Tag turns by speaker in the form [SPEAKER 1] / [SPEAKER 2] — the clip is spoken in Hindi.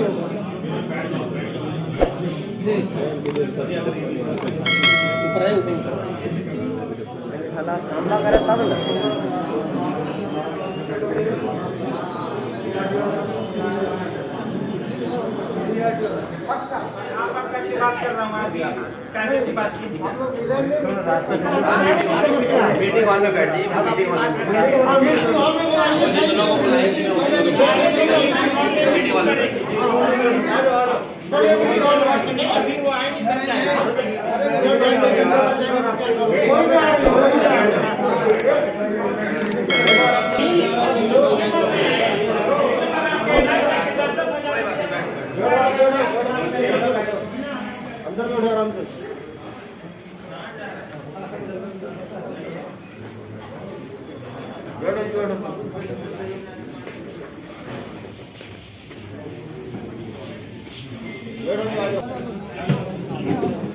[SPEAKER 1] हमला करे तब ना बात कर रहा हूँ कैसे से बात की मीटिंग हॉल में बैठ जाइए मीटिंग हॉल में मीटिंग हॉल में अभी वो आएंगे तब जाएगा अंदर में आराम से बैठो